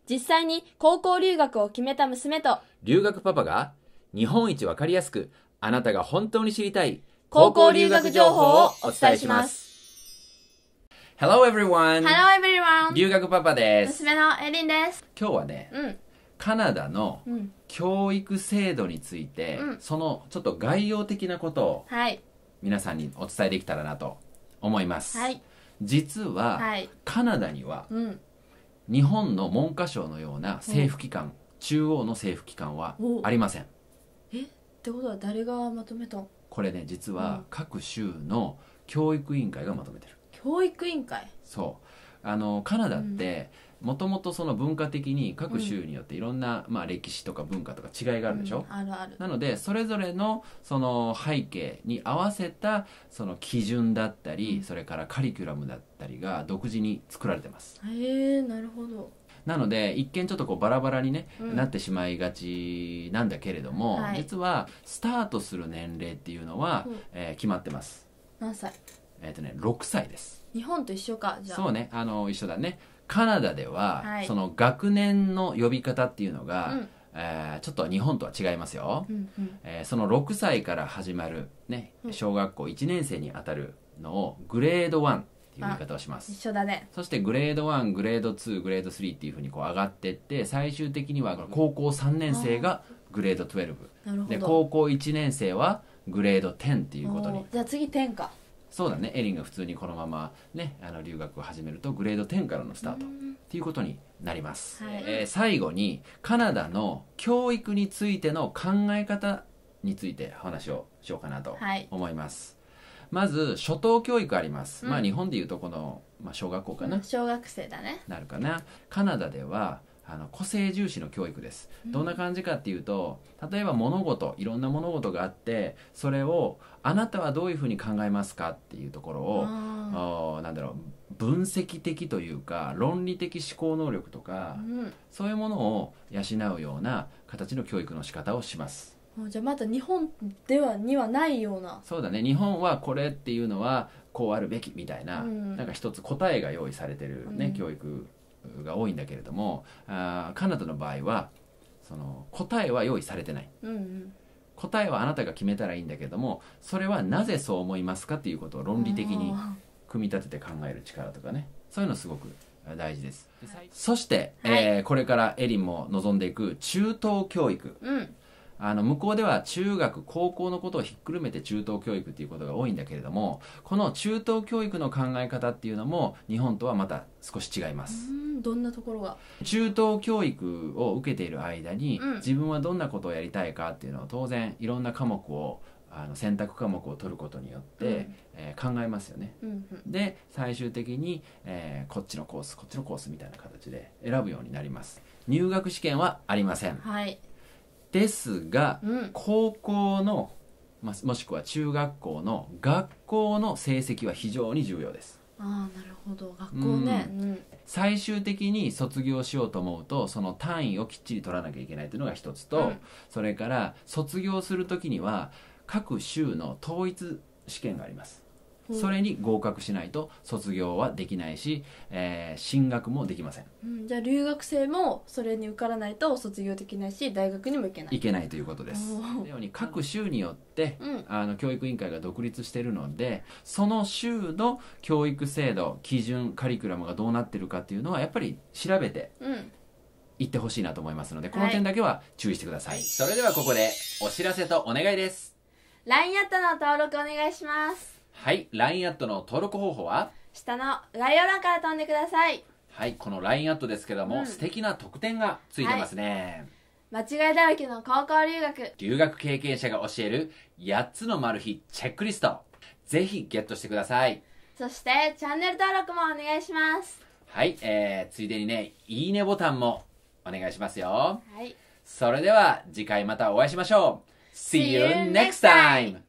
実際に高校留学を決めた娘と留学パパが日本一わかりやすくあなたが本当に知りたい高校留学情報をお伝えします。 Hello everyone! Hello everyone! 留学パパです。 娘のエリンです。 今日はね、カナダの教育制度について、そのちょっと概要的なことを皆さんにお伝えできたらなと思います。実は、カナダには、日本の文科省のような政府機関、中央の政府機関はありません。 ってことは誰がまとめたの？ これね、実は各州の教育委員会がまとめてる。 教育委員会？ そう。カナダってもともとその文化的に各州によっていろんな、歴史とか文化とか違いがあるでしょ、 あるある。なのでそれぞれのその背景に合わせたその基準だったり、それからカリキュラムだったりが独自に作られてます。 へえ、なるほど。 なので一見ちょっとこうバラバラに、なってしまいがちなんだけれども、実はスタートする年齢っていうのは、決まってます。 何歳 ？6歳です。 日本と一緒か。じゃあそうね、一緒だね。カナダでは、その学年の呼び方っていうのが、ちょっと日本とは違いますよ。その6歳から始まる、小学校1年生にあたるのをグレード1っていう言い方をします。 一緒だね。 そしてグレード1、グレード2、グレード3っていうふうにこう上がっていって、最終的には高校3年生がグレード12で、高校1年生はグレード10っていうことに。 じゃあ次10か。 そうだね。エリンが普通にこのままね、留学を始めるとグレード10からのスタートっていうことになります。最後にカナダの教育についての考え方について話をしようかなと思います。まず初等教育あります。日本でいうとこの、小学校かな、 小学生だね。 なるかな。カナダでは個性重視の教育です。どんな感じかっていうと、例えばいろんな物事があって、それをあなたはどういうふうに考えますかっていうところを分析的というか論理的思考能力とか、そういうものを養うような形の教育の仕方をします。 じゃあまだ日本ではにはないような。 そうだね。日本はこれっていうのはこうあるべきみたいな、なんか一つ答えが用意されてる教育が多いんだけれども、カナダの場合はその答えは用意されてない、答えはあなたが決めたらいいんだけれども、それはなぜそう思いますかっていうことを論理的に組み立てて考える力とかね、そういうのすごく大事です。そして、これからエリンも望んでいく中等教育、向こうでは中学高校のことをひっくるめて中等教育っていうことが多いんだけれども、この中等教育の考え方っていうのも日本とはまた少し違います。 どんなところが？ 中等教育を受けている間に、自分はどんなことをやりたいかっていうのを当然いろんな科目を選択科目を取ることによって、考えますよね。で最終的に、こっちのコースこっちのコースみたいな形で選ぶようになります。入学試験はありません。ですが、高校の、もしくは中学校の学校の成績は非常に重要です。 なるほど。学校ね、 最終的に卒業しようと思うとその単位をきっちり取らなきゃいけないというのが一つと、それから卒業する時には各州の統一試験があります。それに合格しないと卒業はできないし、進学もできません。 じゃあ留学生もそれに受からないと卒業できないし大学にも行けない。 いけないということです。のように各州によって、教育委員会が独立しているので、その州の教育制度、基準、カリキュラムがどうなっているかっていうのはやっぱり調べていってほしいなと思いますので、この点だけは注意してください。それではここでお知らせとお願いです。 LINE アットの登録お願いします。 はい、LINE アットの登録方法は下の概要欄から飛んでください。 はい、この LINE アットですけども、素敵な特典がついてますね。 間違いだらけの高校留学、 留学経験者が教える8つのマル秘チェックリスト、ぜひゲットしてください。 そしてチャンネル登録もお願いします。 はい、ついでにね、いいねボタンもお願いしますよ。それでは次回またお会いしましょう。 See you next time!